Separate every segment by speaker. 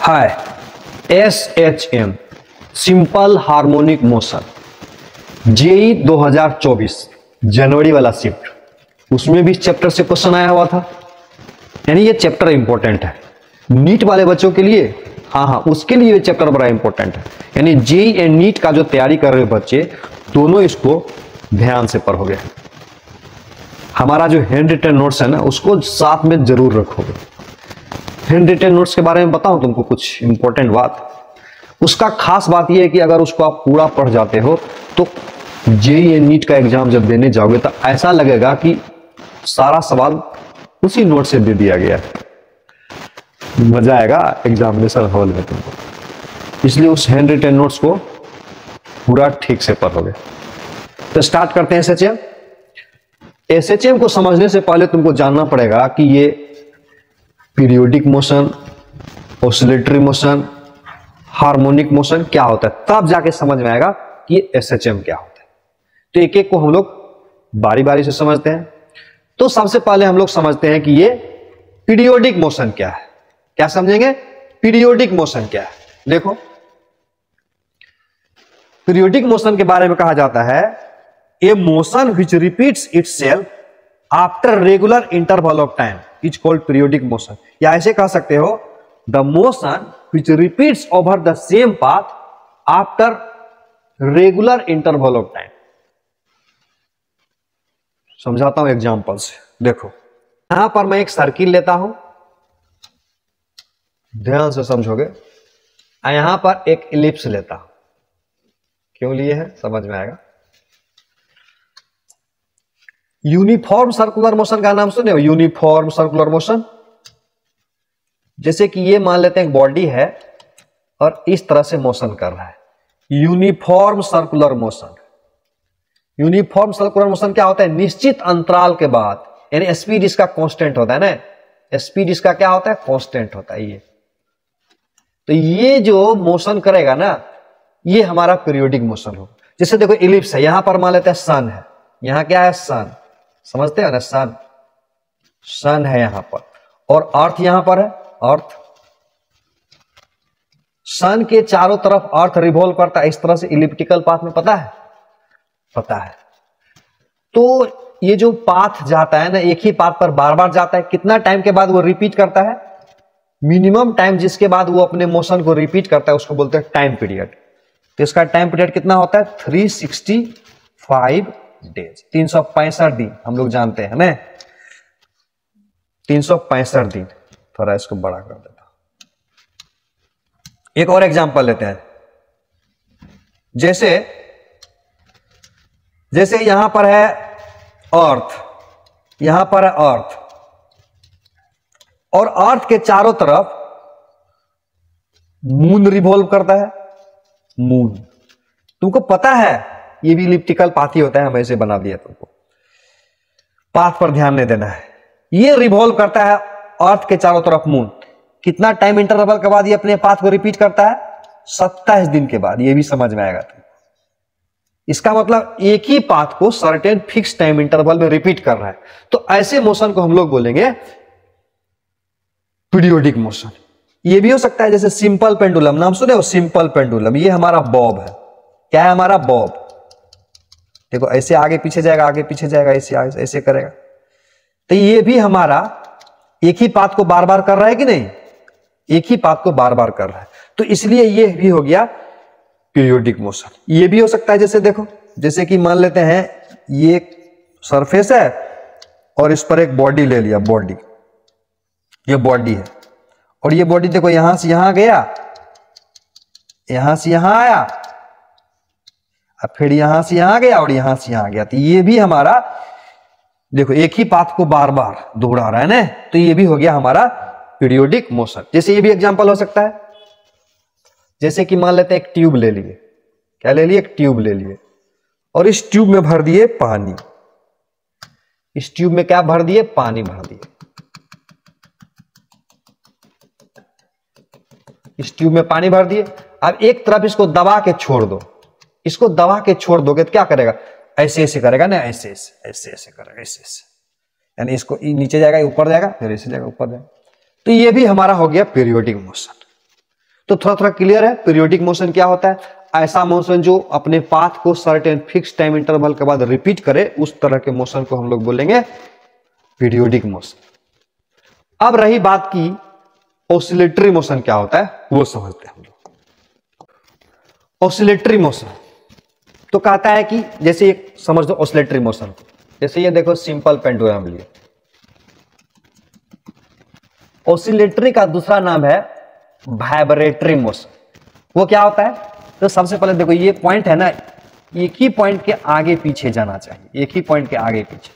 Speaker 1: हाय, SHM simple harmonic motion JEE 2024 जनवरी वाला shift, उसमें भी इस चैप्टर से क्वेश्चन आया हुआ था। यानी ये चैप्टर इंपॉर्टेंट है नीट वाले बच्चों के लिए। हाँ, उसके लिए ये चैप्टर बड़ा इंपॉर्टेंट है। यानी जेई एंड नीट का जो तैयारी कर रहे बच्चे, दोनों इसको ध्यान से पढ़ोगे। हमारा जो हैंड रिटन नोट्स है ना, उसको साथ में जरूर रखोगे। हैंड रिटन नोट्स के बारे में बताऊं तुमको कुछ इंपॉर्टेंट बात। उसका खास बात यह है कि अगर उसको आप पूरा पढ़ जाते हो तो जेई एंड नीट का एग्जाम जब देने जाओगे तो ऐसा लगेगा कि सारा सवाल उसी नोट से दे दिया गया है। मजा आएगा एग्जामिनेशन हॉल में तुमको। इसलिए उस हैंड रिटन नोट्स को पूरा ठीक से पढ़ोगे। तो स्टार्ट करते हैं एसएचएम। एसएचएम को समझने से पहले तुमको जानना पड़ेगा कि ये periodic motion, oscillatory motion, harmonic motion क्या होता है, तब जाके समझ में आएगा कि एसएचएम क्या होता है। तो एक एक को हम लोग बारी बारी से समझते हैं। तो सबसे पहले हम लोग समझते हैं कि ये पीरियोडिक मोशन क्या है। क्या समझेंगे? पीरियोडिक मोशन क्या है। देखो, पीरियोडिक मोशन के बारे में कहा जाता है a motion which repeats itself after regular interval of time is called periodic motion. या ऐसे कह सकते हो the motion which repeats over the same path after regular interval of time. समझाता हूं एग्जांपल से। देखो, यहां पर मैं एक सर्किल लेता हूं, ध्यान से समझोगे। यहां पर एक इलिप्स लेता हूं। क्यों लिए है समझ में आएगा। यूनिफॉर्म सर्कुलर मोशन का नाम सुने हो? Uniform circular motion. जैसे कि ये मान लेते हैं एक बॉडी है और इस तरह से मोशन कर रहा है, uniform circular motion. Uniform circular motion क्या होता है? निश्चित अंतराल के बाद, यानी स्पीड इसका कांस्टेंट होता है ना। स्पीड इसका क्या होता है? कांस्टेंट होता है। ये तो ये जो मोशन करेगा ना, ये हमारा पीरियोडिक मोशन हो। जैसे देखो इलिप्स है, यहां पर मान लेते हैं सन है। यहां क्या है? सन। समझते हो ना? सन, सन है यहां पर। और अर्थ यहां पर है, अर्थ। सन के चारों तरफ अर्थ रिवॉल्व करता है इस तरह से इलिप्टिकल पाथ में, पता है? पता है। तो ये जो पाथ जाता है ना, एक ही पाथ पर बार बार जाता है। कितना टाइम के बाद वो रिपीट करता है? मिनिमम टाइम जिसके बाद वो अपने मोशन को रिपीट करता है उसको बोलते हैं टाइम पीरियड। तो इसका टाइम पीरियड कितना होता है? 365 डेज, 365 दिन। हम लोग जानते हैं ना, 365 दिन। थोड़ा इसको बड़ा कर देता हूं। एक और एग्जांपल लेते हैं। जैसे यहां पर है अर्थ, यहां पर है अर्थ, और अर्थ के चारों तरफ मून रिवॉल्व करता है। मून, तुमको पता है ये भी इलिप्टिकल पाथ ही होता है, हम ऐसे बना दिया। तुमको पाथ पर ध्यान नहीं देना है। ये रिवॉल्व करता है अर्थ के चारों तरफ मून। कितना टाइम इंटरवल के बाद ये अपने पाथ को रिपीट करता है? 27 दिन के बाद। ये भी समझ में आएगा तुमको। इसका मतलब एक ही पाथ को सर्टेन फिक्स टाइम इंटरवल में रिपीट कर रहा है। तो ऐसे मोशन को हम लोग बोलेंगे पीरियोडिक मोशन। ये भी हो सकता है जैसे सिंपल पेंडुलम, नाम सुने हो? Simple pendulum. ये हमारा बॉब है। क्या है हमारा? बॉब। देखो ऐसे आगे पीछे जाएगा, आगे पीछे जाएगा, ऐसे ऐसे करेगा। तो ये भी हमारा एक ही पाथ को बार बार कर रहा है कि नहीं? एक ही पाथ को बार बार कर रहा है। तो इसलिए ये भी हो गया पीरियोडिक मोशन। ये भी हो सकता है जैसे देखो, जैसे कि मान लेते हैं ये सरफेस है और इस पर एक बॉडी ले लिया। बॉडी, ये बॉडी है, और ये बॉडी देखो यहां से यहां गया, यहां से यहां आया, अब फिर यहां से यहां गया और यहां से यहां गया। तो ये भी हमारा देखो एक ही पाथ को बार बार दोहरा रहा है ना। तो ये भी हो गया हमारा पीरियोडिक मोशन। जैसे ये भी एग्जांपल हो सकता है। जैसे कि मान लेते हैं एक ट्यूब ले लिए। क्या ले लिए? एक ट्यूब ले लिए, और इस ट्यूब में भर दिए पानी। इस ट्यूब में क्या भर दिए? पानी भर दिए। इस ट्यूब में पानी भर दिए। अब एक तरफ इसको दबा के छोड़ दो। इसको दबा के छोड़ दोगे तो क्या करेगा? ऐसे ऐसे करेगा ना, ऐसे ऐसे ऐसे ऐसे करेगा, ऐसे ऐसे। यानी इसको नीचे जाएगा, ऊपर जाएगा, फिर ऐसे जाएगा, ऊपर जाएगा। तो ये भी हमारा हो गया पीरियोडिक मोशन। तो थोड़ा थोड़ा क्लियर है पीरियोडिक मोशन क्या होता है? ऐसा मोशन जो अपने पाथ को सर्टेन फिक्स टाइम इंटरवल के बाद रिपीट करे, उस तरह के मोशन को हम लोग बोलेंगे पीरियोडिक मोशन। अब रही बात की ऑसिलेटरी मोशन क्या होता है, वो समझते हैं हम लोग। ऑसिलेटरी मोशन तो कहता है कि जैसे एक समझ दो ऑसिलेटरी मोशन, जैसे ये देखो सिंपल पेंडुलम लिए। ऑसिलेटरी का दूसरा नाम है वाइब्रेटरी मोशन। वो क्या होता है? तो सबसे पहले देखो ये पॉइंट है ना, एक ही पॉइंट के आगे पीछे जाना चाहिए, एक ही पॉइंट के आगे पीछे,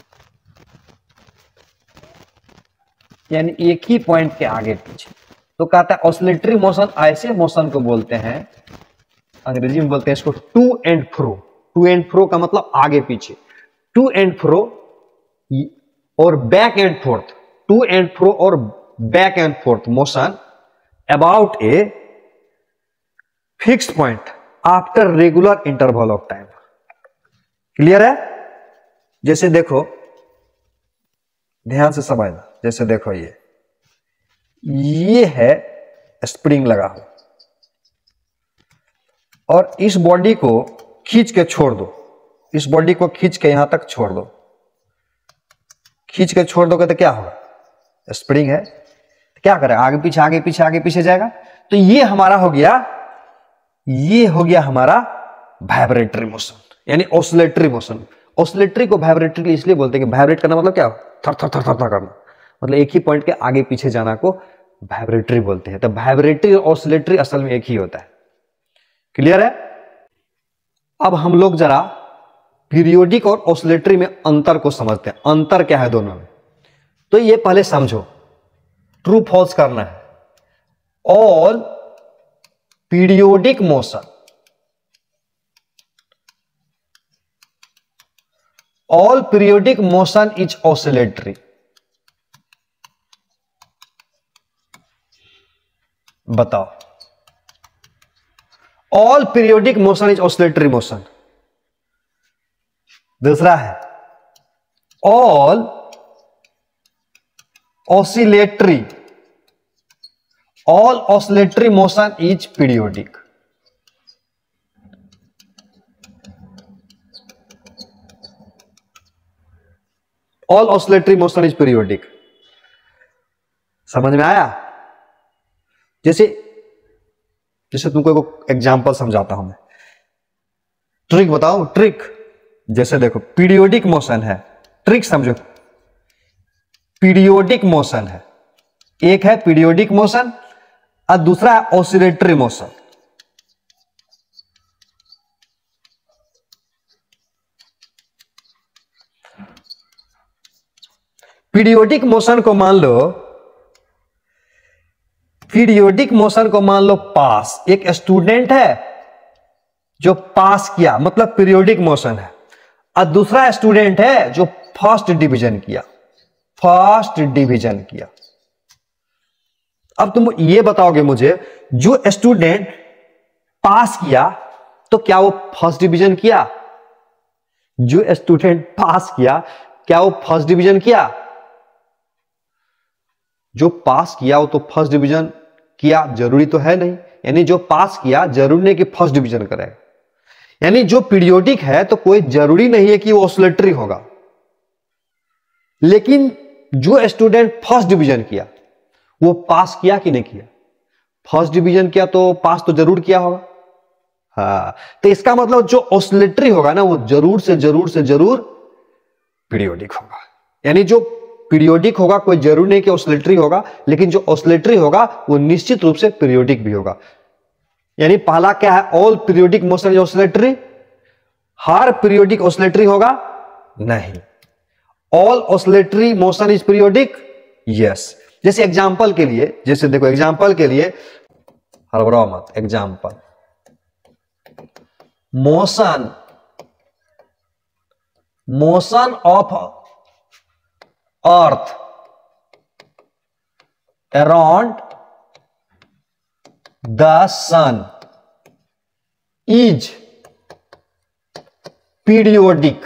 Speaker 1: यानी एक ही पॉइंट के आगे पीछे। तो कहता है ऑसिलेटरी मोशन ऐसे मोशन को बोलते हैं, अंग्रेजी में बोलते हैं इसको to and fro. To and fro का मतलब आगे पीछे, टू एंड फ्रो और back and forth, to and fro और back and forth motion about a fixed point after regular interval of time. Clear है? जैसे देखो, ध्यान से समझना, जैसे देखो ये है स्प्रिंग लगा हुआ और इस बॉडी को खींच के छोड़ दो, इस बॉडी को खींच के यहां तक छोड़ दो, खींच के छोड़ दोगे तो क्या होगा? स्प्रिंग है, क्या करें? आगे पीछे आगे पीछे आगे पीछे जाएगा। तो ये हमारा हो गया, ये हो गया हमारा वाइब्रेटरी मोशन, यानी ऑसिलेटरी मोशन। ऑसिलेटरी को वाइब्रेटरी इसलिए बोलते हैं कि वाइब्रेट करना मतलब क्या? थर थर थर थर थर करना, मतलब एक ही पॉइंट के आगे पीछे जाना को वाइब्रेटरी बोलते हैं। तो वाइब्रेटरी और ऑसिलेटरी असल में एक ही होता है। क्लियर है? अब हम लोग जरा पीरियोडिक और ऑसिलेटरी में अंतर को समझते हैं, अंतर क्या है दोनों में। तो ये पहले समझो, ट्रू फॉल्स करना है। All periodic motion, all periodic motion is oscillatory. बताओ, all periodic motion is oscillatory motion. दूसरा है all oscillatory, all oscillatory motion is periodic. All oscillatory motion is periodic. समझ में आया? जैसे तुमको एक एग्जांपल समझाता हूं मैं, ट्रिक बताओ, ट्रिक। जैसे देखो पीरियोडिक मोशन है, ट्रिक समझो, पीरियोडिक मोशन है, एक है पीरियोडिक मोशन और दूसरा है ऑसिलेटरी मोशन। पीरियोडिक मोशन को मान लो, पीरियोडिक मोशन को मान लो पास, एक स्टूडेंट है जो पास किया, मतलब पीरियोडिक मोशन है, और दूसरा स्टूडेंट है जो फर्स्ट डिवीजन किया, फर्स्ट डिवीजन किया। अब तुम ये बताओगे मुझे, जो स्टूडेंट पास किया तो क्या वो फर्स्ट डिवीजन किया? जो स्टूडेंट पास किया क्या वो फर्स्ट डिवीजन किया? जो पास किया वो तो फर्स्ट डिवीजन किया, जरूरी तो है नहीं। यानी जो पास किया जरूरी नहीं कि फर्स्ट डिवीजन करेगा। यानी जो पीरियोडिक है तो कोई जरूरी नहीं है कि वो ऑसिलेटरी होगा, लेकिन जो स्टूडेंट फर्स्ट डिवीजन किया वो पास किया कि नहीं किया? फर्स्ट डिवीजन किया तो पास तो जरूर किया होगा। हाँ, तो इसका मतलब जो ऑसिलेटरी होगा ना वो जरूर से जरूर पीरियोडिक होगा। यानी जो पीरियोडिक होगा कोई जरूरी नहीं कि ऑसिलेटरी होगा, लेकिन जो ऑसिलेटरी होगा वो निश्चित रूप से पीरियोडिक भी होगा। यानी पहला क्या है? All periodic motion is oscillatory. हर पीरियोडिक ऑसिलेटरी होगा? नहीं। All oscillatory motion is periodic? Yes. जैसे एग्जांपल के लिए, जैसे देखो एग्जांपल के लिए, हड़बड़ाओ मत, example motion of earth around the sun is periodic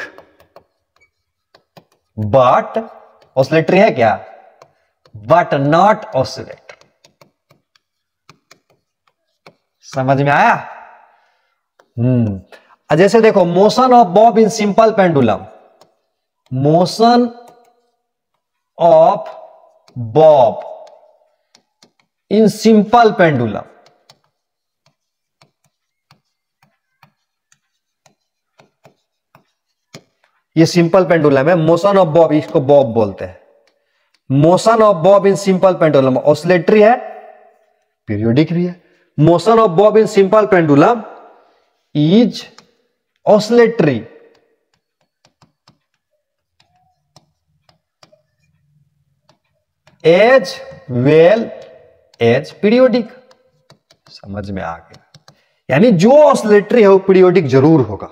Speaker 1: but oscillatory है क्या? But not oscillatory. समझ में आया? जैसे देखो, motion of bob in simple pendulum, motion of bob in simple pendulum, ये सिंपल पेंडुलम है। मोशन ऑफ बॉब, इसको बॉब बोलते हैं। Motion of bob in simple pendulum oscillatory है, पीरियोडिक भी है। Motion of bob in simple pendulum is oscillatory as well as periodic. समझ में आ गया? यानी जो ऑसिलेटरी है वो पीरियोडिक जरूर होगा।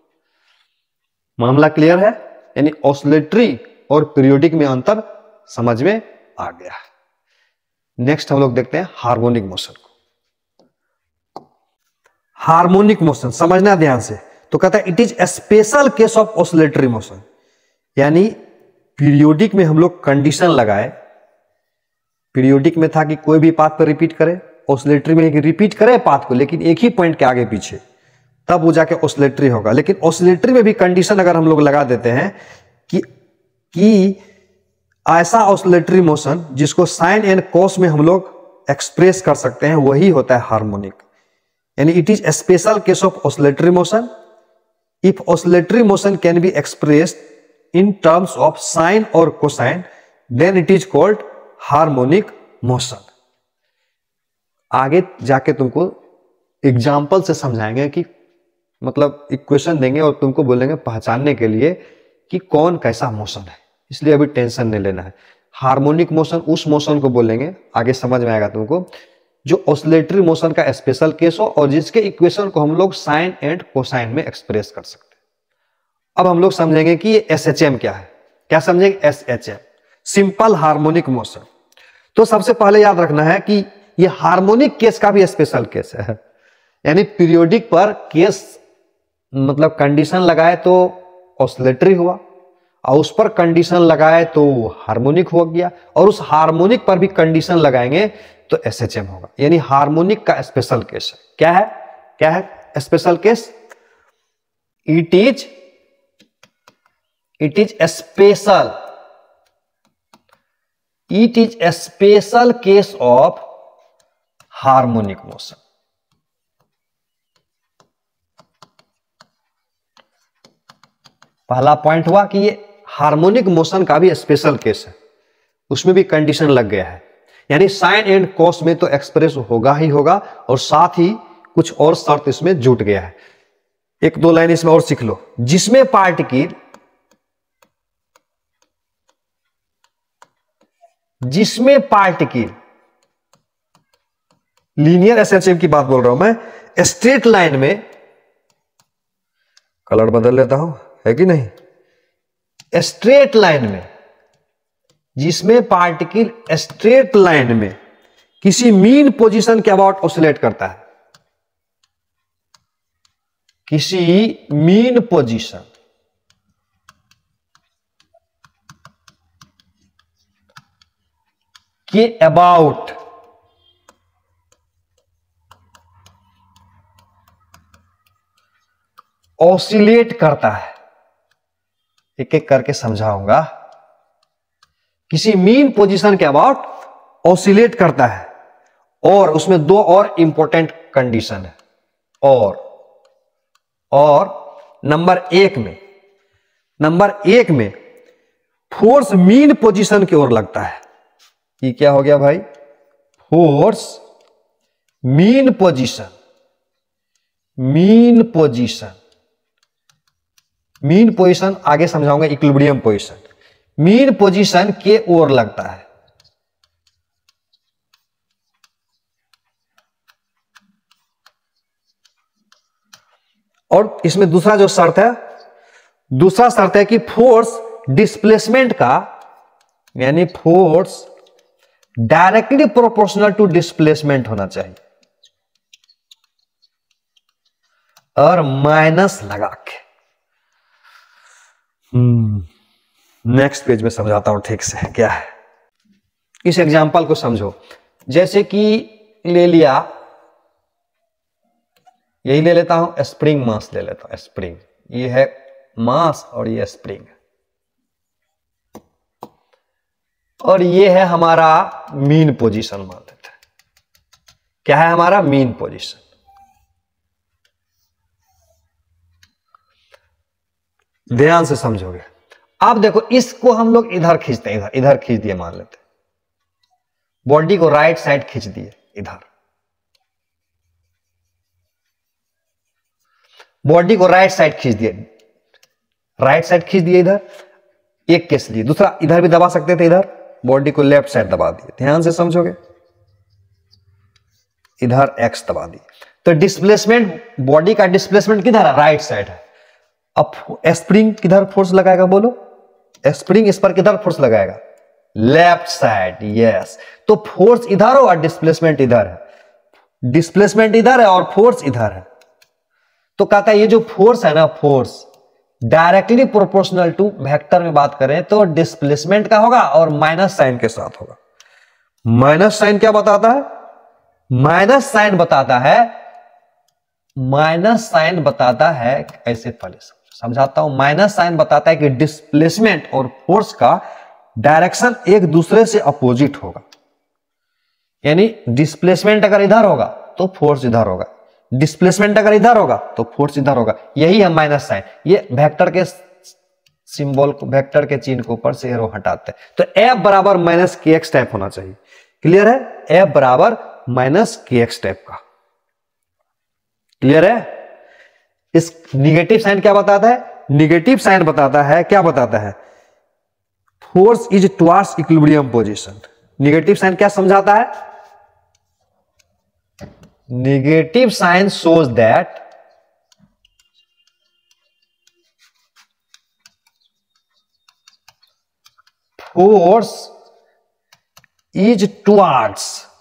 Speaker 1: मामला क्लियर है? यानी ऑसिलेटरी और पीरियोडिक में अंतर समझ में आ गया। नेक्स्ट हम लोग देखते हैं हार्मोनिक मोशन को। हार्मोनिक मोशन समझना ध्यान से। तो कहता है it is a special case of oscillatory motion, यानी पीरियोडिक में हम लोग कंडीशन लगाए। पीरियोडिक में था कि कोई भी पाथ पर रिपीट करे, ऑसिलेटरी में कि रिपीट करे पाथ को लेकिन एक ही पॉइंट के आगे पीछे, तब वो जाके ऑसिलेटरी होगा। लेकिन ऑसिलेटरी में भी कंडीशन अगर हम लोग लगा देते हैं कि ऐसा ऑसिलेटरी मोशन जिसको साइन एंड कॉस में हम लोग एक्सप्रेस कर सकते हैं, वही होता है हार्मोनिक। यानी it is a special case of oscillatory motion if oscillatory motion can be expressed in terms of sine और cosine, then it is called harmonic motion. आगे जाके तुमको एग्जाम्पल से समझाएंगे कि मतलब इक्वेशन देंगे और तुमको बोलेंगे पहचानने के लिए कि कौन कैसा मोशन है, इसलिए अभी टेंशन नहीं लेना है। हार्मोनिक मोशन उस मोशन को बोलेंगे, आगे समझ में आएगा तुमको, जो ऑसिलेटरी मोशन का स्पेशल केस हो और जिसके इक्वेशन को हम लोग साइन एंड कोसाइन में एक्सप्रेस कर सकते हैं। अब हम लोग समझेंगे कि ये एसएचएम क्या है। क्या समझेंगे? SHM, simple harmonic motion. तो सबसे पहले याद रखना है कि ये हार्मोनिक केस का भी स्पेशल केस है। यानी पीरियोडिक पर केस मतलब कंडीशन लगाए तो ऑसिलेटरी हुआ, और उस पर कंडीशन लगाए तो हार्मोनिक हो गया, और उस हार्मोनिक पर भी कंडीशन लगाएंगे तो एसएचएम होगा। यानी हार्मोनिक का स्पेशल केस है। क्या है? क्या है special case? It is special, it is a special case of harmonic motion. पहला पॉइंट हुआ कि ये हार्मोनिक मोशन का भी स्पेशल केस है, उसमें भी कंडीशन लग गया है। यानी साइन एंड कॉस में तो एक्सप्रेस होगा ही होगा, और साथ ही कुछ और शर्त इसमें जुट गया है। एक दो लाइन इसमें और सीख लो। जिसमें पार्टिकल लीनियर एसएचएम की बात बोल रहा हूं मैं, स्ट्रेट लाइन में, कलर बदल लेता हूं है कि नहीं, स्ट्रेट लाइन में, जिसमें पार्टिकल स्ट्रेट लाइन में किसी मीन पोजीशन के अबाउट ऑसिलेट करता है, किसी मीन पोजीशन के अबाउट ऑसिलेट करता है। एक एक करके समझाऊंगा। किसी मीन पोजीशन के अबाउट ऑसिलेट करता है, और उसमें दो और इंपॉर्टेंट कंडीशन है। और नंबर एक में फोर्स मीन पोजीशन की ओर लगता है। ये क्या हो गया भाई? Force mean position, mean position आगे समझाऊंगा। इक्विलिब्रियम पोजीशन, मीन पोजीशन के ओर लगता है। और इसमें दूसरा शर्त है कि फोर्स डिस्प्लेसमेंट का, यानी force directly proportional to displacement होना चाहिए, और माइनस लगा के। नेक्स्ट पेज में समझाता हूं ठीक से क्या है। इस एग्जांपल को समझो। जैसे कि ले लिया यही ले लेता हूं, स्प्रिंग मास ले लेता हूं, स्प्रिंग, ये है मास और ये स्प्रिंग, और ये है हमारा मीन पोजीशन मान लेते हैं। क्या है हमारा मीन पोजीशन। ध्यान से समझोगे। अब देखो इसको हम लोग इधर खींचते हैं, इधर खींच दिए मान लेते हैं, बॉडी को राइट साइड खींच दिए इधर, बॉडी को राइट साइड खींच दिए, राइट साइड खींच दिए इधर, एक केस लिए। दूसरा इधर भी दबा सकते थे, इधर बॉडी को लेफ्ट साइड दबा दिए। ध्यान से समझोगे, इधर एक्स दबा दिए, तो डिस्प्लेसमेंट, बॉडी का डिस्प्लेसमेंट किधर है, राइट साइड है। अब स्प्रिंग किधर फोर्स लगाएगा बोलो, स्प्रिंग इस पर किधर फोर्स लगाएगा, लेफ्ट साइड, यस। तो फोर्स इधर हो और डिस्प्लेसमेंट इधर है, डिस्प्लेसमेंट इधर है और फोर्स इधर है। तो कहता है ये जो फोर्स है ना, force directly proportional to, vector में बात करें तो डिस्प्लेसमेंट का होगा और माइनस साइन के साथ होगा। माइनस साइन क्या बताता है, माइनस साइन बताता है, माइनस साइन बताता है, ऐसे पहले समझाता हूं। माइनस साइन बताता है कि डिस्प्लेसमेंट और फोर्स का डायरेक्शन एक दूसरे से अपोजिट होगा, यानी डिस्प्लेसमेंट अगर इधर होगा तो फोर्स इधर होगा, डिस्प्लेसमेंट अगर इधर होगा तो फोर्स इधर होगा। यही है माइनस साइन। ये वेक्टर के सिंबल को, वेक्टर के चिन्ह को ऊपर से एरो हटाते हैं। तो F बराबर माइनस के एक्स टाइप होना चाहिए। क्लियर है, F बराबर माइनस के एक्स टाइप का। क्लियर है। इस निगेटिव साइन क्या बताता है, निगेटिव साइन बताता है, क्या बताता है, force is towards equilibrium position. Negative sign क्या समझाता है, negative sign shows that force is towards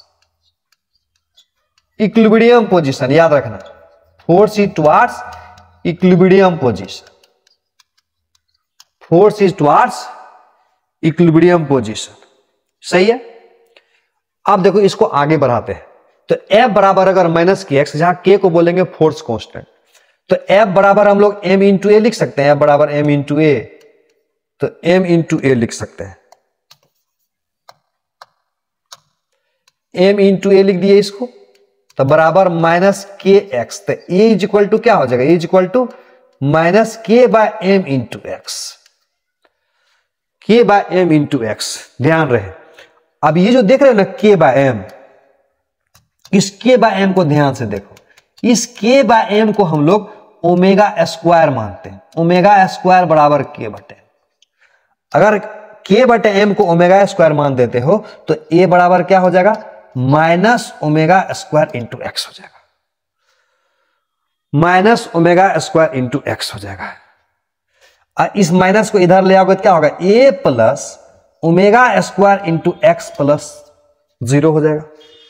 Speaker 1: equilibrium position। याद रखना, force is towards equilibrium position, force is towards equilibrium position। सही है। अब देखो इसको आगे बढ़ाते हैं, तो F बराबर अगर माइनस के एक्स, जहां K को बोलेंगे फोर्स कांस्टेंट, तो F बराबर हम लोग M इंटू ए लिख सकते हैं। F बराबर M इंटू ए, तो M इंटू ए लिख सकते हैं, M इंटू ए लिख दिए इसको, तो बराबर माइनस के एक्स। तो ए इज इक्वल टू क्या हो जाएगा, a is equal to minus k by m into x, k by m into x. ध्यान रहे, अब ये जो देख रहे हो ना के बाय एम, इस के बाय एम को ध्यान से देखो। इस के बाय एम को हम लोग ओमेगा स्क्वायर मानते हैं। ओमेगा स्क्वायर बराबर के बटे, अगर के बटे एम को ओमेगा स्क्वायर मान देते हो तो ए बराबर क्या हो जाएगा, minus omega square into x हो जाएगा, minus omega square into x हो जाएगा। और इस माइनस को इधर ले आओगे तो क्या होगा, a plus omega square into x plus 0 हो जाएगा।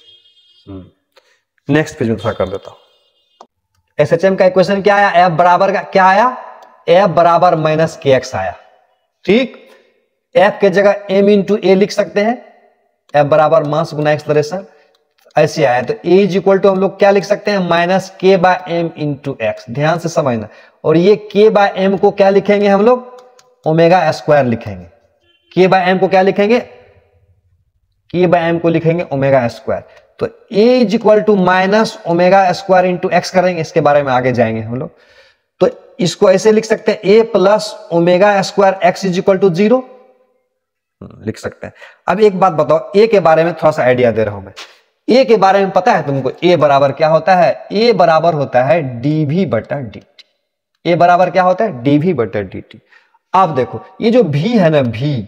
Speaker 1: नेक्स्ट पेज में थोड़ा कर देता हूं। एसएचएम का इक्वेशन क्या आया, एफ बराबर का क्या आया, एफ बराबर माइनस के एक्स आया। ठीक, एफ के जगह एम इंटू ए लिख सकते हैं, एफ बराबर मास गुना एक्सलरेशन, ऐसे आया। तो ए इज इक्वल टू हम लोग क्या लिख सकते हैं, minus k by m into x. ध्यान से समझना, और ये के बाय एम को क्या लिखेंगे हम लोग, ओमेगा स्क्वायर लिखेंगे। के बाय एम को क्या लिखेंगे, के बाय एम को लिखेंगे ओमेगा स्क्वायर। तो a is equal to minus omega square into x करेंगे, इसके बारे में आगे जाएंगे हम लोग। तो इसको ऐसे लिख सकते हैं, a plus omega square x is equal to 0 लिख सकते हैं। अब एक बात बताओ, ए के बारे में थोड़ा सा आइडिया दे रहा हूं मैं। ए के बारे में पता है तुमको, ए बराबर क्या होता है, ए बराबर होता है डीवी बटा डीटी। ए बराबर क्या होता है, डीवी बटा डीटी। अब देखो ये जो भी है ना, भी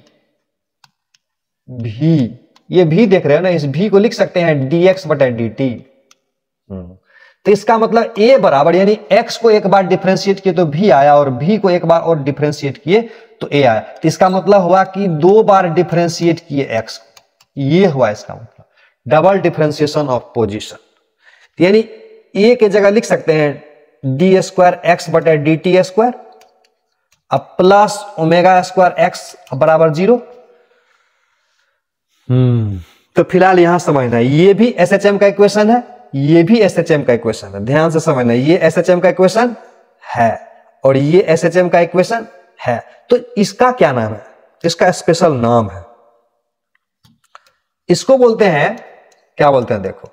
Speaker 1: ये भी देख रहे हो ना, इस भी को लिख सकते हैं dx बटा dt। तो इसका मतलब a बराबर, यानी x को एक बार डिफरेंशिएट किए तो v आया, और v को एक बार और डिफरेंशिएट किए तो a आया। तो इसका मतलब हुआ कि 2 बार डिफरेंशिएट किए x को, ये हुआ इसका मतलब, डबल डिफरेंशिएशन ऑफ पोजीशन। यानी a के जगह लिख सकते हैं डी स्क्वायर एक्स बटा डी टी स्क्वायर, अब प्लस ओमेगा स्क्वायर एक्स बराबर 0। तो फिलहाल यहां समझना, ये भी एसएचएम का इक्वेशन है, ये भी एसएचएम का इक्वेशन है, ध्यान से समझना, ये एसएचएम का इक्वेशन है और ये एसएचएम का इक्वेशन है। तो इसका क्या नाम है? इसका स्पेशल नाम है, इसको बोलते हैं, क्या बोलते हैं देखो,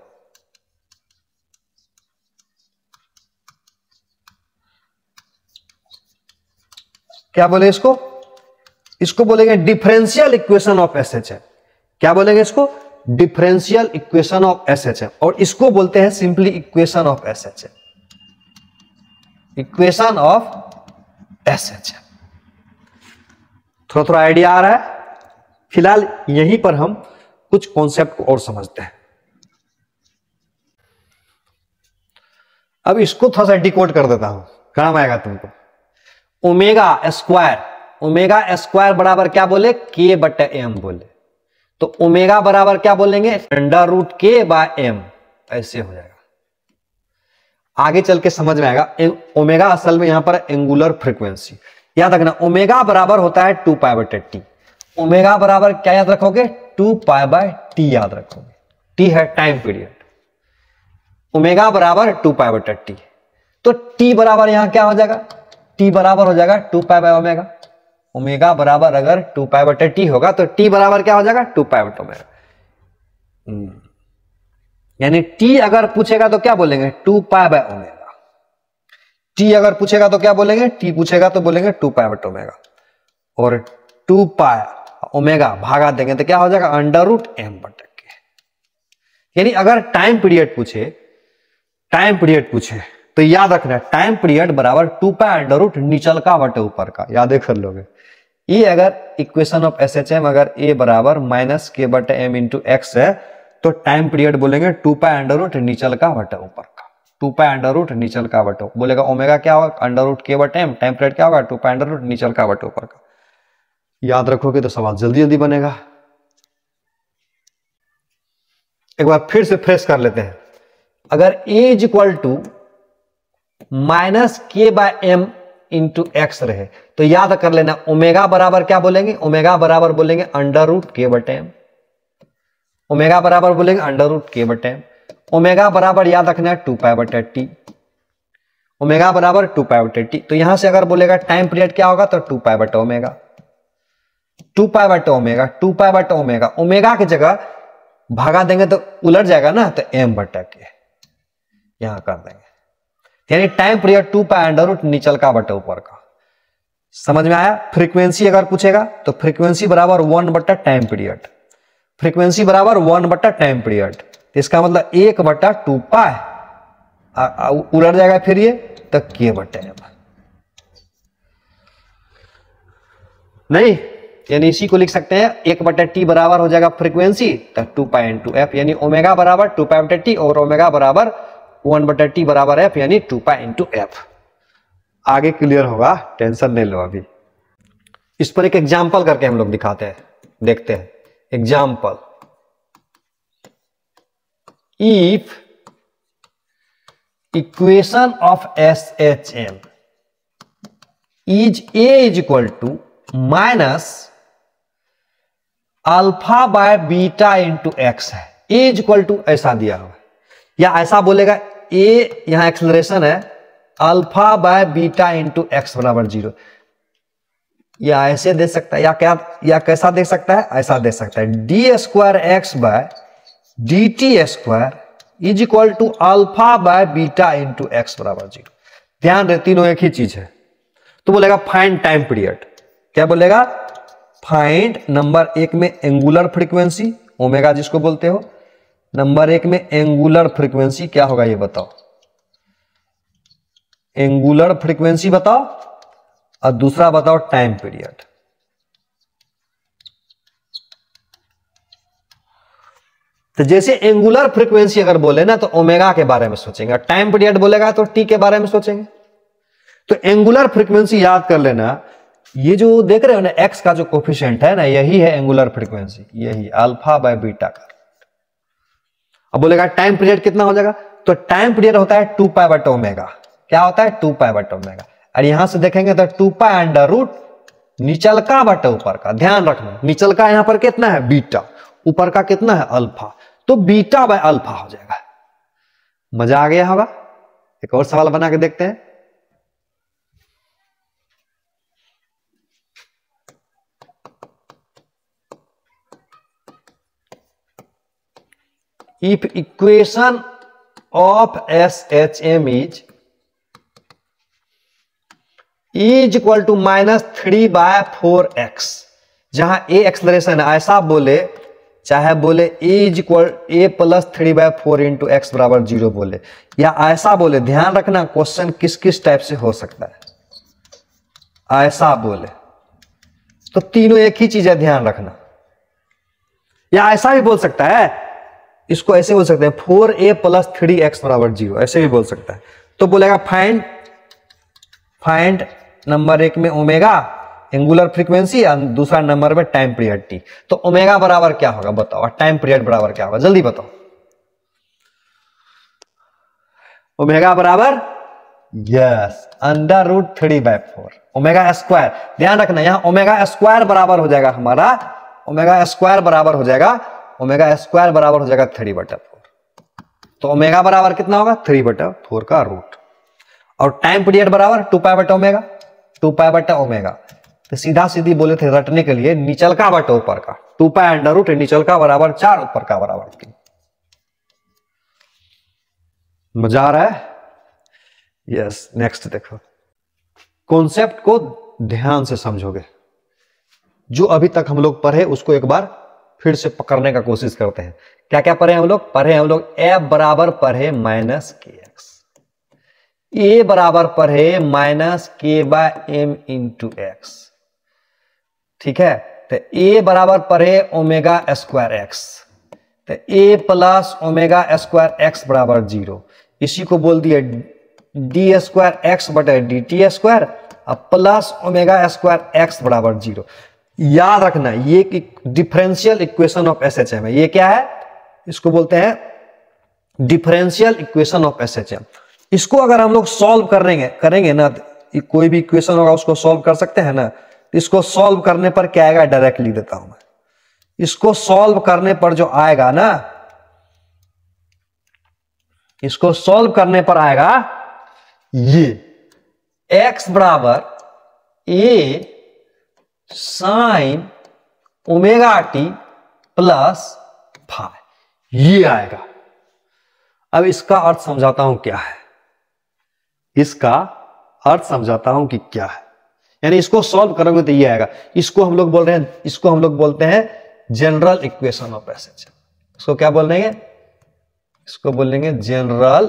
Speaker 1: क्या बोले इसको? इसको बोलेंगे डिफरेंशियल इक्वेशन ऑफ एसएचएम। क्या बोलेंगे इसको? Differential equation of SHM. और इसको बोलते हैं simply equation of SHM, equation of SHM. थोड़ा थोड़ा आइडिया आ रहा है? फिलहाल यहीं पर हम कुछ कॉन्सेप्ट को और समझते हैं। अब इसको थोड़ा सा डिकोड कर देता हूं, काम आएगा तुमको। ओमेगा स्क्वायर बराबर क्या बोले? के बटे एम बोले। तो ओमेगा बराबर क्या बोलेंगे? Under root k by m, ऐसे हो जाएगा। आगे चल के समझ में आएगा। ओमेगा असल में यहां पर एंगुलर फ्रीक्वेंसी, याद रखना। ओमेगा बराबर होता है 2 पाई बटे टी। ओमेगा बराबर क्या याद रखोगे? 2 पाई बाय टी याद रखोगे। टी है टाइम पीरियड। ओमेगा बराबर 2 पाई बटे टी। तो टी बराबर यहां क्या हो जाएगा? टी बराबर हो जाएगा 2 पाई बाय ओमेगा। ओमेगा बराबर अगर 2 पाई बटे टी होगा तो टी बराबर क्या हो जाएगा? 2 पाई बटे ओमेगा। यानी टी अगर पूछेगा तो क्या बोलेंगे? 2 पाई बाय ओमेगा। टी अगर पूछेगा तो क्या बोलेंगे? टी पूछेगा तो बोलेंगे 2 पाई बटे ओमेगा। और 2 पाई ओमेगा भागा देंगे तो क्या हो जाएगा? अंडर रूट एम बटे के। यानी अगर टाइम पीरियड पूछे तो याद रखना, टाइम पीरियड बराबर 2 पाई अंडर रूट नीचल का बटे ऊपर का, याद कर लोगे। ये अगर इक्वेशन ऑफ एसएचएम अगर ए बराबर माइनस के बटे एम इंटू एक्स है तो टाइम पीरियड बोलेंगे 2 पाई अंडर रूट नीचल का बटे ऊपर का। 2 पाई अंडर रूट नीचल का बटे बोलेगा ओमेगा क्या होगा? अंडर रूट के बटे एम। टाइम पीरियड क्या होगा? 2 पाई अंडर रूट नीचल का बटे ऊपर का। याद रखोगे तो सवाल जल्दी जल्दी बनेगा। एक बार फिर से फ्रेश कर लेते हैं। अगर a is equal to minus k by m into x रहे तो याद कर लेना ओमेगा बराबर क्या बोलेंगे? ओमेगा बराबर बोलेंगे अंडर रूट के बटे एम। ओमेगा बराबर बोलेंगे अंडर रूट के बटे एम। ओमेगा बराबर याद रखना है 2 पाई बटे टी। ओमेगा बराबर 2 पाई बटे टी। तो यहां से अगर बोलेगा टाइम पीरियड क्या होगा तो 2 पाई बटे ओमेगा। 2 पाई बटे ओमेगा, 2 पाई बटे ओमेगा। ओमेगा की जगह भागा देंगे तो उलट जाएगा ना, तो एम बटे के यहां कर देंगे। यानी time period 2 pi under root नीचल का बटे ऊपर का। समझ में आया? फ्रीक्वेंसी अगर पूछेगा तो फ्रीक्वेंसी बराबर 1 बटा टाइम पीरियड। फ्रीक्वेंसी बराबर 1 बटा टाइम पीरियड। इसका मतलब 1 बटा 2 पाई उलट जाएगा फिर ये तो के बटे एम। नहीं, यानी इसी को लिख सकते हैं 1 बटा टी बराबर हो जाएगा फ्रीक्वेंसी तो 2 पाई इंटू एफ। यानी ओमेगा बराबर 2 पाई बटा टी और ओमेगा बराबर 1 बटा टी बराबर एफ, यानी 2 पाई इंटू एफ। आगे क्लियर होगा, टेंशन नहीं लो। अभी इस पर एक एग्जाम्पल करके हम लोग दिखाते हैं, देखते हैं। Example, if equation of SHM is a is equal to minus alpha by beta into x है। ए इज इक्वल टू ऐसा दिया हुआ है, या ऐसा बोलेगा ए, यहां एक्सेलरेशन है, alpha by beta into x बराबर 0। या ऐसे दे सकता है, या क्या, या कैसा दे सकता है? ऐसा दे सकता है, d square x by d t square is equal to alpha by beta into x बराबर 0। ध्यान रहे, तीनों एक ही चीज है। तो बोलेगा फाइंड टाइम पीरियड। क्या बोलेगा? फाइंड नंबर 1 में एंगुलर फ्रीक्वेंसी, ओमेगा जिसको बोलते हो। नंबर 1 में एंगुलर फ्रीक्वेंसी क्या होगा ये बताओ? एंगुलर फ्रीक्वेंसी बताओ, और दूसरा बताओ टाइम पीरियड। तो जैसे एंगुलर फ्रीक्वेंसी अगर बोले ना तो ओमेगा के बारे में सोचेंगे, टाइम पीरियड बोलेगा तो टी के बारे में सोचेंगे। तो एंगुलर फ्रीक्वेंसी याद कर लेना, ये जो देख रहे हो ना एक्स का जो कोफिशिएंट है ना, यही है एंगुलर फ्रीक्वेंसी, यही अल्फा बाय बीटा का। अब बोलेगा टाइम पीरियड कितना हो जाएगा? तो टाइम पीरियड होता है 2 पाई बटे ओमेगा। क्या होता है? 2 पाई बटे ओमेगा। और यहां से देखेंगे तो 2 पाई अंडर रूट नीचल का बटे ऊपर का। ध्यान रखना, नीचल का यहां पर कितना है? बीटा। ऊपर का कितना है? अल्फा। तो बीटा बाय अल्फा हो जाएगा। मजा आ गया होगा। एक और सवाल बना के देखते हैं। If equation of SHM is equal to -3/4x, जहां a एक्सलरेशन है, ऐसा बोले, चाहे बोले a + 3/4 इंटू एक्स बराबर 0 बोले, या ऐसा बोले, ध्यान रखना क्वेश्चन किस किस टाइप से हो सकता है। ऐसा बोले तो तीनों एक ही चीज है, ध्यान रखना। या ऐसा भी बोल सकता है, इसको ऐसे बोल सकते हैं 4a + 3x बराबर 0, ऐसे भी बोल सकता है। तो बोलेगा फाइंड नंबर 1 में ओमेगा एंगुलर फ्रीक्वेंसी और दूसरा नंबर में टाइम पीरियड t। तो ओमेगा बराबर क्या होगा बताओ, और टाइम पीरियड बराबर क्या होगा, जल्दी बताओ। ओमेगा बराबर यस √3/4 ओमेगा स्क्वायर। ध्यान रखना यहां ओमेगा स्क्वायर बराबर हो जाएगा हमारा, ओमेगा स्क्वायर बराबर हो जाएगा 3/4। तो ओमेगा बराबर कितना होगा 3/4 का रूट, और टाइम पीरियड बराबर 2π/ओमेगा, 2π/ओमेगा। तो सीधा सीधी बोले थे रटने के लिए, नीचल का बटा ऊपर का, 2π√, नीचल का बराबर 4, ऊपर का बराबर 3। मजा आ रहा है? यस। नेक्स्ट देखो, कॉन्सेप्ट को ध्यान से समझोगे। जो अभी तक हम लोग पढ़े उसको एक बार फिर से पकड़ने का कोशिश करते हैं। क्या क्या पढ़े हम लोग? F बराबर पढ़े -kx, A बराबर पढ़े -k/m इंटू x, ठीक है। तो A बराबर पढ़े ओमेगा स्क्वायर x, तो A + ओमेगा स्क्वायर x बराबर 0। इसी को बोल दिया d² x/dt² plus omega square x बराबर 0। याद रखना ये डिफरेंशियल इक्वेशन ऑफ SHM है। ये क्या है? इसको बोलते हैं डिफरेंशियल इक्वेशन ऑफ SHM। इसको अगर हम लोग सॉल्व करेंगे ना, कोई भी इक्वेशन होगा उसको सॉल्व कर सकते हैं ना। इसको सॉल्व करने पर क्या आएगा, डायरेक्ट लिख देता हूं मैं। इसको सॉल्व करने पर जो आएगा ना, इसको सॉल्व करने पर आएगा ये x बराबर a sin ωt प्लस φ, ये आएगा। अब इसका अर्थ समझाता हूं क्या है, इसका अर्थ समझाता हूं कि क्या है। यानी इसको सॉल्व करोगे तो ये आएगा। इसको हम लोग बोलते हैं जनरल इक्वेशन ऑफ SHM। इसको क्या बोलेंगे? इसको बोलेंगे general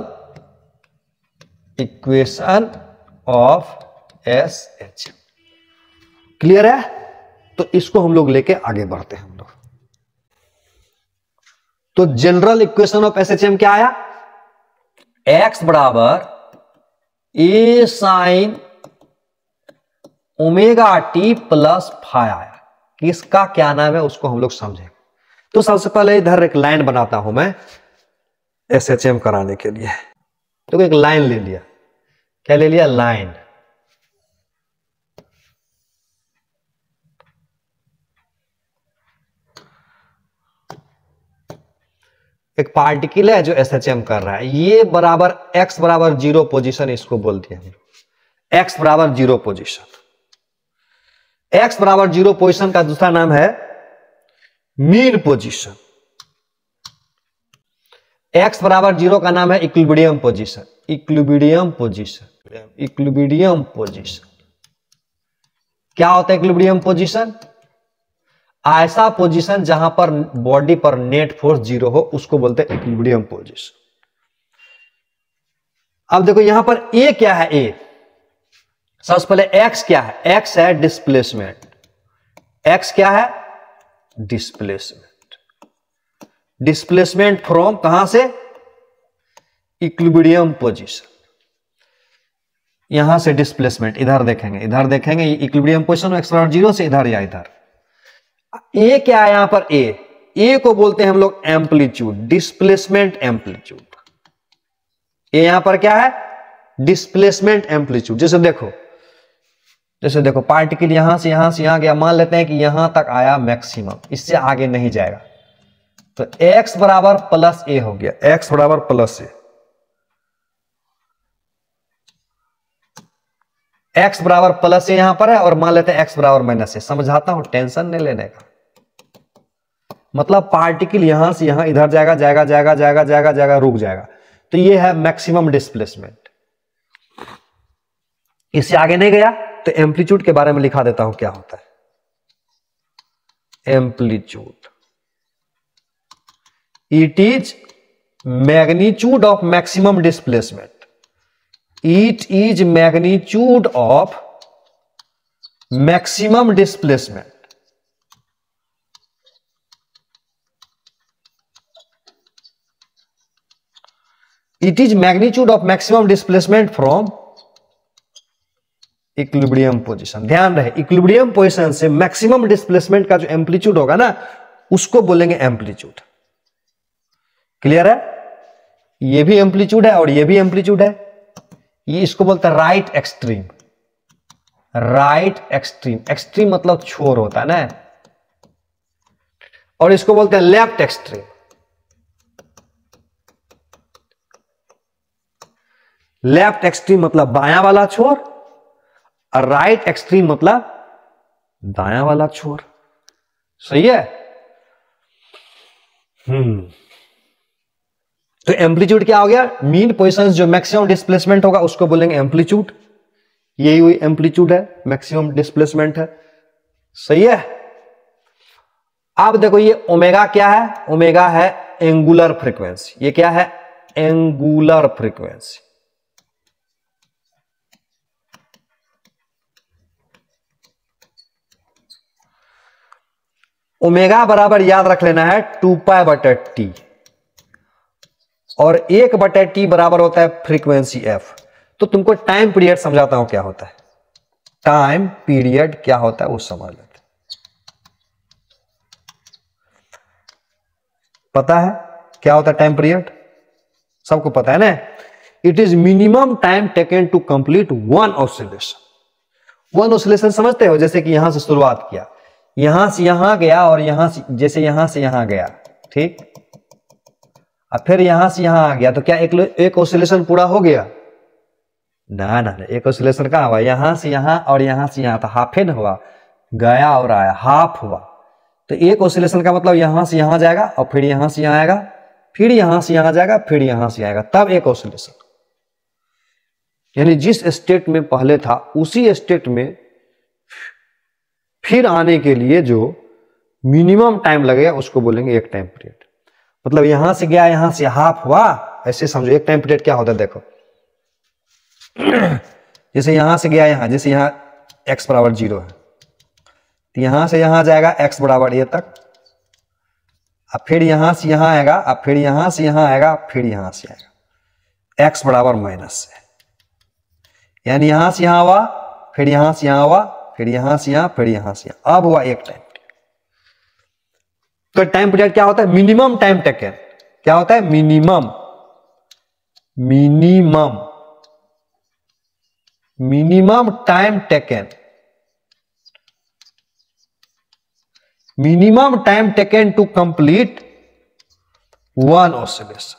Speaker 1: equation of SHM। Clear है? तो इसको हम लोग लेके आगे बढ़ते हैं हम लोग। तो जनरल इक्वेशन ऑफ SHM क्या आया? x बराबर a sin ωt प्लस φ आया। इसका क्या नाम है उसको हम लोग समझेंगे। तो सबसे पहले इधर एक लाइन बनाता हूं मैं SHM कराने के लिए। तो एक लाइन ले लिया। क्या ले लिया? लाइन। एक पार्टिकल है जो SHM कर रहा है। ये बराबर x बराबर 0 पोजीशन, इसको बोलते हैं x बराबर 0 पोजीशन। x बराबर 0 पोजीशन का दूसरा नाम है मीन पोजीशन। x बराबर 0 का नाम है equilibrium position. Equilibrium position, equilibrium position. क्या होता है इक्विलिब्रियम पोजीशन? ऐसा पोजीशन जहां पर बॉडी पर नेट फोर्स 0 हो, उसको बोलते हैं इक्विलिब्रियम पोजीशन। अब देखो यहां पर A क्या है? A सबसे पहले x क्या है? x है डिस्प्लेसमेंट। x क्या है? डिस्प्लेसमेंट। डिस्प्लेसमेंट फ्रॉम कहां से? Equilibrium position. यहां से डिस्प्लेसमेंट इधर देखेंगे, इधर देखेंगे ये इक्विलिब्रियम पोजीशन x बराबर 0 से इधर या इधर। ए क्या है यहां पर? ए को बोलते हैं हम लोग एम्पलीट्यूड, डिस्प्लेसमेंट एम्पलीट्यूड। ए यहां पर क्या है? Displacement amplitude. जैसे देखो पार्टिकल यहां से यहां गया, मान लेते हैं कि यहां तक आया मैक्सिमम, इससे आगे नहीं जाएगा। तो x बराबर प्लस ए हो गया, x बराबर प्लस ए। एक्स बराबर प्लस है यहां पर है, और मान लेते हैं एक्स बराबर माइनस है। समझाता हूं, टेंशन नहीं लेने का। मतलब पार्टिकल यहां से यहां इधर जाएगा जाएगा जाएगा जाएगा जाएगा जाएगा, रुक जाएगा। तो ये है मैक्सिमम डिस्प्लेसमेंट। इससे आगे नहीं गया तो एम्पलीट्यूड के बारे में लिखा देता हूं क्या होता है। Amplitude, it is magnitude of maximum displacement. It is magnitude of maximum displacement. It is magnitude of maximum displacement from equilibrium position. ध्यान रहे, इक्विलिब्रियम पोजीशन से मैक्सिमम डिस्प्लेसमेंट का जो एम्पलीट्यूड होगा ना, उसको बोलेंगे एम्पलीट्यूड। क्लियर है? ये भी एम्पलीट्यूड है और ये भी एम्पलीट्यूड है। ये इसको बोलते हैं right extreme. Right extreme, extreme मतलब छोर होता है ना, और इसको बोलते हैं लेफ्ट एक्सट्रीम। लेफ्ट एक्सट्रीम मतलब बायां वाला छोर, और राइट एक्सट्रीम मतलब दायां वाला छोर। सही है? तो एम्पलीट्यूड क्या हो गया? मीन पोजीशन जो मैक्सिमम डिस्प्लेसमेंट होगा उसको बोलेंगे एम्पलीट्यूड। यही हुई एम्पलीट्यूड है, मैक्सिमम डिस्प्लेसमेंट है। सही है? अब देखो ये ओमेगा क्या है? ओमेगा है एंगुलर फ्रीक्वेंसी। ये क्या है? Angular frequency. ओमेगा बराबर याद रख लेना है 2π/t, और 1/t बराबर होता है फ्रीक्वेंसी f। तो तुमको टाइम पीरियड समझाता हूं क्या होता है। टाइम पीरियड क्या होता है वो समझ लेते। पता है क्या होता है टाइम पीरियड? सबको पता है ना। It is minimum time taken to complete one oscillation. One oscillation समझते हो? जैसे कि यहां से शुरुआत किया, यहां से यहां गया, और यहां से जैसे यहां से यहां गया, ठीक, अब फिर यहां से यहां आ गया, तो क्या एक ऑसिलेशन पूरा हो गया? ना ना ना, एक ऑसिलेशन कहां हुआ? यहां से यहां और यहां से यहां, तो हाफ न हुआ, गया और आया, हाफ हुआ। तो एक ऑसिलेशन का मतलब यहां से यहां जाएगा, और फिर यहां से यहां आएगा, फिर यहां से यहां जाएगा, फिर यहां से आएगा, तब एक ऑसिलेशन। यानी जिस स्टेट में पहले था उसी स्टेट में फिर आने के लिए जो मिनिमम टाइम लगेगा उसको बोलेंगे एक टाइम पीरियड। मतलब यहां से गया, यहां से हाफ हुआ, ऐसे समझो। एक टाइम पीरियड क्या होता है देखो, जैसे यहां से गया यहां, जैसे यहां x बराबर 0 है, तो यहां से यहां जाएगा x बराबर a तक, अब फिर यहां से यहां आएगा, अब फिर यहां से यहां आएगा, फिर यहां से आएगा, x बराबर माइनस है। यानी यहां से यहां हुआ, फिर यहां से यहां हुआ, फिर यहां से यहां, फिर यहां से यहां, अब हुआ एक टाइम पीरियड। तो टाइम पीरियड क्या होता है? Minimum time taken. क्या होता है? Minimum, minimum, minimum time taken, minimum time taken to complete one oscillation.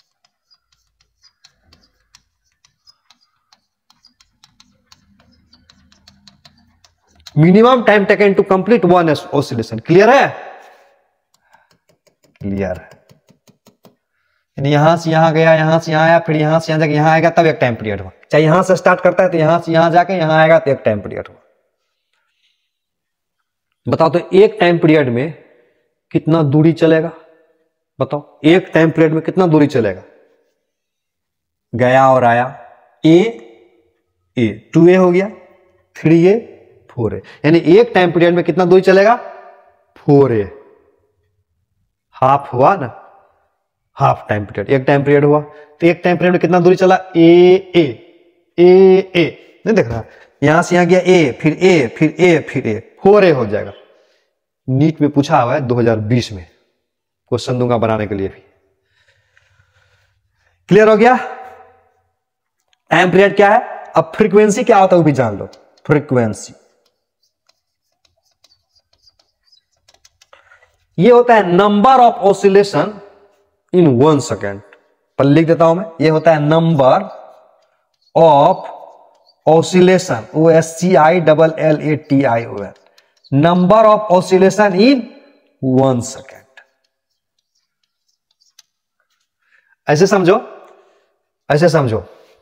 Speaker 1: Minimum time taken to complete one oscillation. Clear है? क्लियर है। यानी यहां से यहां गया, यहां से यहां आया, फिर यहां से यहां जाके यहां आएगा, तब एक टाइम पीरियड हुआ। चाहे यहां से स्टार्ट करता है तो यहां से यहां जाके यहां आएगा, तो एक टाइम पीरियड हुआ। बताओ तो एक टाइम पीरियड में कितना दूरी चलेगा? बताओ एक टाइम पीरियड में कितना दूरी चलेगा? गया और आया, ए 2a हो गया, 3a 4a, यानी एक टाइम पीरियड में कितना दूरी चलेगा? 4a। हाफ हुआ ना, हाफ टाइम पीरियड, एक टाइम पीरियड हुआ, तो एक टाइम पीरियड में कितना दूरी चला? ए नहीं देख रहा? यहां से यहां गया ए, फिर ए, फिर ए, फिर ए, 4a हो जाएगा। नीट में पूछा हुआ है 2020 में, क्वेश्चन दूंगा बनाने के लिए भी। क्लियर हो गया? टाइम पीरियड क्या है। अब फ्रीक्वेंसी क्या होता है वो भी जान लो। फ्रीक्वेंसी ये होता है number of oscillation in 1 second. पर लिख देता हूं मैं, ये होता है number of oscillation, OSCILLATION, number of oscillation in 1 second. ऐसे समझो, ऐसे समझो,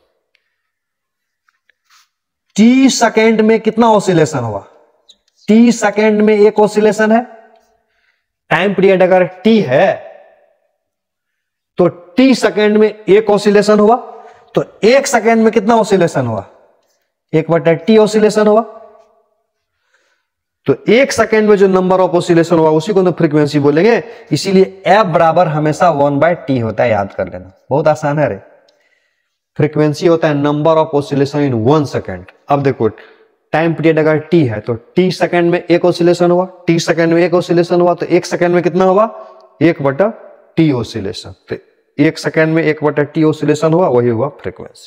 Speaker 1: टी सेकेंड में कितना ऑसिलेशन हुआ? टी सेकेंड में एक ऑसिलेशन है। टाइम पीरियड अगर टी है तो टी सेकेंड में एक ऑसिलेशन हुआ, तो एक सेकेंड में कितना ऑसिलेशन हुआ? 1/t ऑसिलेशन हुआ। तो एक सेकेंड में जो नंबर ऑफ ऑसिलेशन हुआ उसी को तो फ्रीक्वेंसी बोलेंगे। इसीलिए एफ बराबर हमेशा 1/t होता है, याद कर लेना, बहुत आसान है रे। फ्रीक्वेंसी होता है number of oscillation in 1 second. अब देखो टाइम पीरियड अगर टी है तो टी सेकेंड में एक ऑसिलेशन हुआ, टी सेकेंड में एक ऑसिलेशन हुआ, तो एक सेकेंड में कितना हुआ? 1/t oscillation. तो एक सेकेंड में 1/t ऑसिलेशन हुआ, वही हुआ फ्रीक्वेंसी।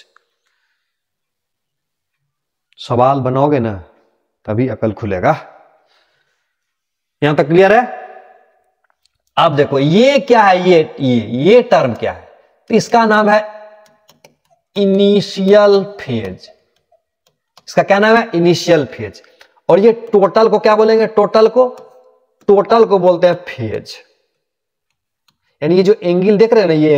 Speaker 1: सवाल बनाओगे ना तभी अकल खुलेगा। यहां तक क्लियर है? अब देखो ये क्या है, ये टर्म क्या है? तो इसका नाम है इनिशियल फेज। इसका क्या नाम है? Initial phase. और ये टोटल को क्या बोलेंगे? टोटल को बोलते हैं फेज। यानी ये जो एंगल देख रहे हैं ना, ये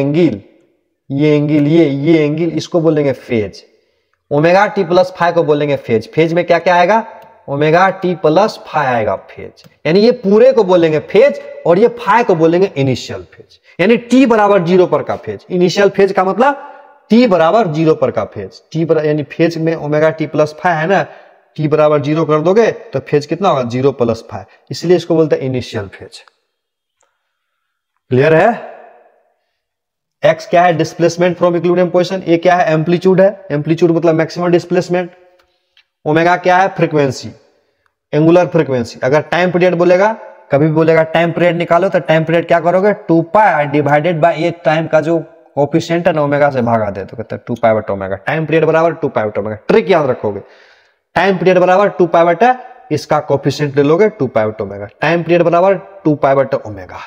Speaker 1: एंगल इसको बोलेंगे फेज। ωt+φ को बोलेंगे फेज। फेज में क्या क्या आएगा? ωt+φ आएगा फेज। यानी ये पूरे को बोलेंगे फेज और ये φ को बोलेंगे इनिशियल फेज। यानी t बराबर 0 पर का फेज। इनिशियल फेज का मतलब t बराबर 0 पर का फेज। यानी फेज में ωt+φ है ना, t बराबर 0 कर दोगे तो फेज कितना होगा? 0+φ। इसलिए इसको बोलते हैं इनिशियल फेज। क्लियर है? x क्या है? Displacement from equilibrium position. A क्या है? एम्पलीट्यूड है। एम्पलीट्यूड मतलब मैक्सिमम डिस्प्लेसमेंट। ओमेगा क्या है? Frequency, angular frequency. अगर टाइम पीरियड बोलेगा, कभी भी बोलेगा टाइम पीरियड निकालो, तो टाइम पीरियड क्या करोगे? 2π डिवाइडेड बाय ये टाइम का जो कोफिशिएंट है ना, ओमेगा से भागा दे, तो कहते हैं 2π/ω। टाइम पीरियड बराबर 2π/ω। ट्रिक याद रखोगे, टाइम पीरियड बराबर 2π/, इसका कोफिशिएंट ले लोगे 2π/ω। टाइम पीरियड बराबर 2π/ω।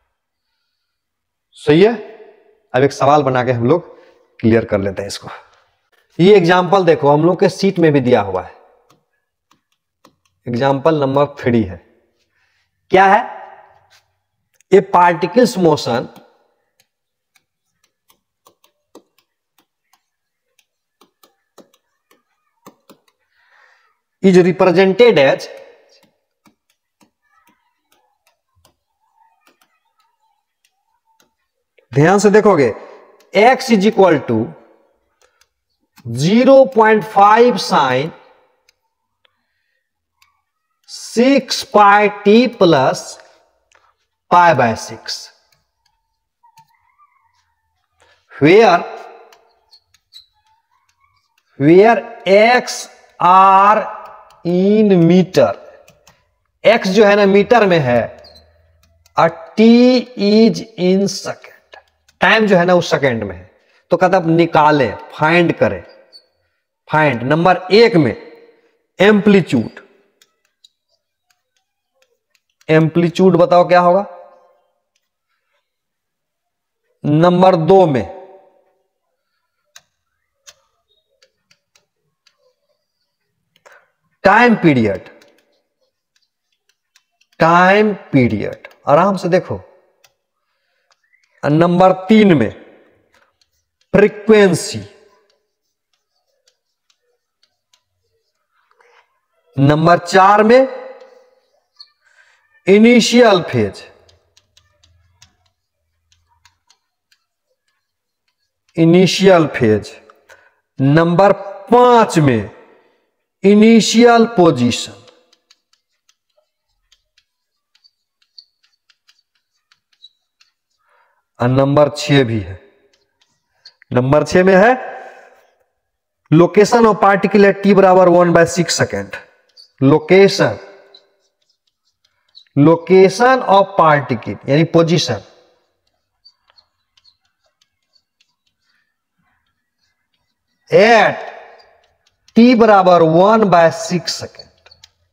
Speaker 1: सही है? अब एक सवाल बना के हम लोग क्लियर कर लेते हैं इसको। ये एग्जाम्पल देखो, हम लोग के सीट में भी दिया हुआ है। एग्जाम्पल नंबर 3 है। क्या है? A particle's motion is represented as ध्यान से देखोगे, x is equal to 0.5 sin 6πt plus π/6, where x are in metre. x जो है ना मीटर में है और t is in second. Time जो है ना उस सेकेंड में है। तो कहता अब निकाले, फाइंड करें। फाइंड नंबर 1 में एम्पलीट्यूड। एम्पलीट्यूड बताओ क्या होगा? नंबर 2 में टाइम पीरियड। टाइम पीरियड आराम से देखो। नंबर 3 में फ्रीक्वेंसी। नंबर 4 में initial phase. Initial phase. Number 5 में इनिशियल पोजीशन। और नंबर 6 भी है। नंबर 6 में है location of particle at t बराबर 1/6 सेकेंड। लोकेशन ऑफ पार्टिकल यानी पोजीशन एट t बराबर 1/6 सेकेंड।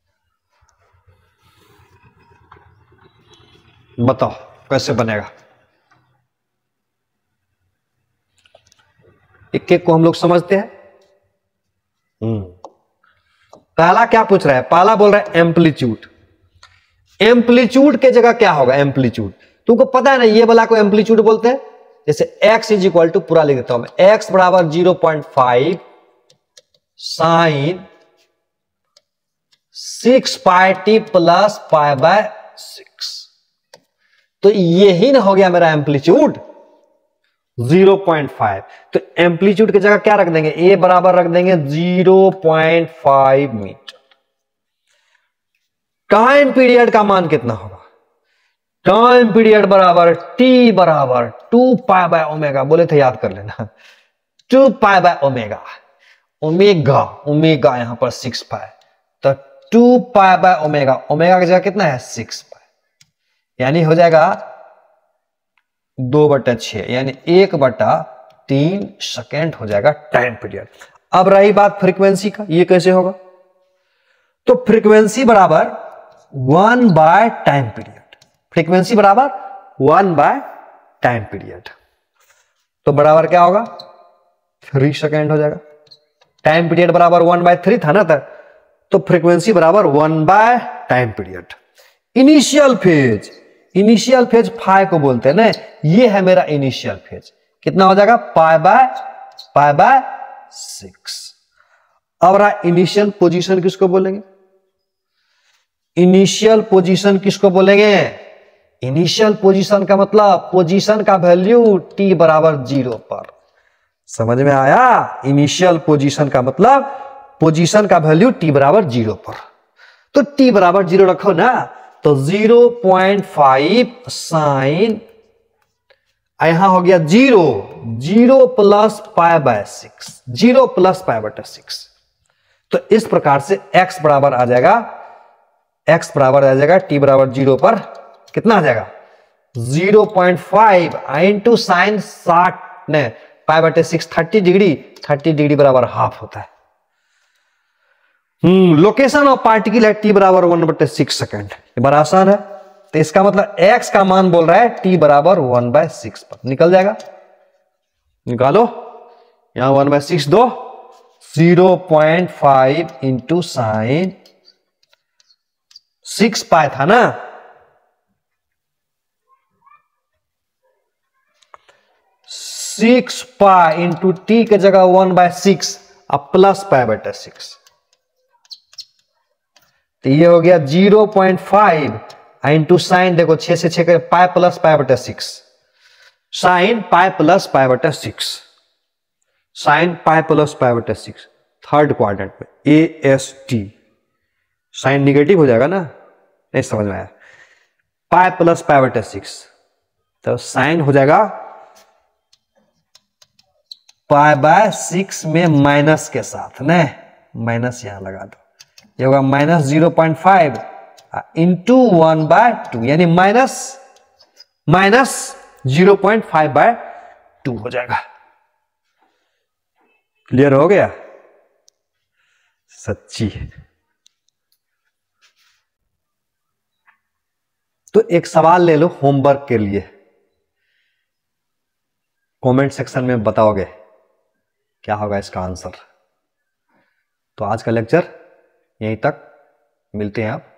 Speaker 1: बताओ कैसे बनेगा? एक एक को हम लोग समझते हैं। पहला क्या पूछ रहा है, पहला बोल रहा है एम्पलीट्यूड। एम्पलीट्यूड के जगह क्या होगा, एम्पलीट्यूड तुमको पता है ना, ये वाला को एम्पलीट्यूड बोलते हैं। जैसे x इज इक्वल टू, पूरा लिख देता हूं मैं, x बराबर 0.5 sine 6 pi t plus pi by 6, तो यही ना हो गया मेरा एम्पलीट्यूड 0.5। तो एम्पलीट्यूड की जगह क्या रख देंगे, a बराबर रख देंगे 0.5 मीटर। टाइम पीरियड का मान कितना होगा, टाइम पीरियड बराबर t बराबर 2 पाई बाय ओमेगा, बोले थे याद कर लेना, 2 pi by omega, omega omega यहां पर 6 पाई, तो 2 पाई बाय ओमेगा, ओमेगा की जगह कितना है 6 पाई, यानी हो जाएगा 2/6, यानी 1/3 सेकेंड हो जाएगा टाइम पीरियड। अब रही बात फ्रीक्वेंसी का, ये कैसे होगा, तो फ्रीक्वेंसी बराबर 1 बाय टाइम पीरियड, फ्रीक्वेंसी बराबर 1 बाय टाइम पीरियड, तो बराबर क्या होगा 3 सेकेंड हो जाएगा। टाइम पीरियड बराबर 1/3 था ना, तो फ्रीक्वेंसी बराबर 1 by time period. Initial phase, initial phase phi को बोलते हैं ना, ये है मेरा इनिशियल फेज, कितना हो जाएगा पाई बाय 6। अब रहा इनिशियल पोजीशन, किसको बोलेंगे, इनिशियल पोजीशन किसको बोलेंगे, इनिशियल पोजीशन का मतलब पोजीशन का वैल्यू t बराबर 0 पर, समझ में आया, इनिशियल पोजीशन का मतलब पोजीशन का वैल्यू t बराबर 0 पर, तो t बराबर 0 रखो ना, तो 0.5 साइन, यहां हो गया 0 plus pi by 6, 0 plus pi बटा 6, तो इस प्रकार से x बराबर आ जाएगा, x बराबर आ जाएगा t बराबर 0 पर कितना आ जाएगा 0.5 इंटू साइन 60 ने पाई बटे 6, 30 डिग्री बराबर हाफ होता है। लोकेशन ऑफ पार्टिकल है t बराबर 1/6 सेकेंड, ये बड़ा आसान है, तो इसका मतलब x का मान बोल रहा है t बराबर 1/6 पर, निकल जाएगा, निकालो, यहां 1/6 दो, 0.5 इंटू साइन 6 पाई था ना, 6 पाई इंटू t के जगह 1/6 अब प्लस पाई बटा 6, तो ये हो गया 0.5 इंटू साइन, देखो 6 से 6 पाई प्लस पाई बटा 6, साइन पाई प्लस पाई बटा 6, साइन पाई प्लस पाई बटा 6, थर्ड क्वाड्रेंट में AST, साइन निगेटिव हो जाएगा ना, नहीं समझ में आया, पाई प्लस पाई बटा 6, तो साइन हो जाएगा पाई बाय 6 में माइनस के साथ, न माइनस यहां लगा दो, ये होगा माइनस 0.5 इंटू 1/2, यानी माइनस 0.5/2 हो जाएगा। क्लियर हो गया, सच्ची। तो एक सवाल ले लो होमवर्क के लिए, कमेंट सेक्शन में बताओगे क्या होगा इसका आंसर। तो आज का लेक्चर यहीं तक, मिलते हैं आप